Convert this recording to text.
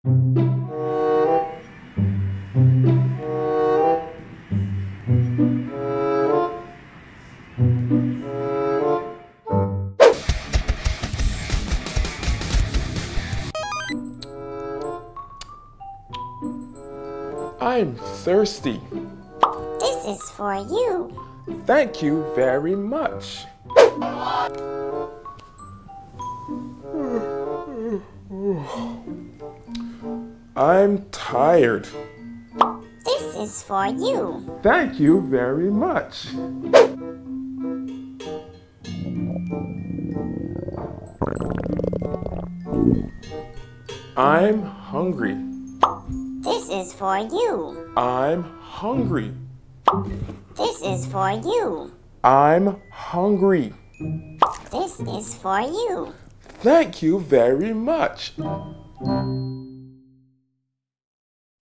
I'm thirsty. This is for you. Thank you very much. I'm tired. This is for you. Thank you very much. I'm hungry. This is for you. I'm hungry. This is for you. I'm hungry. This is for you. Thank you very much.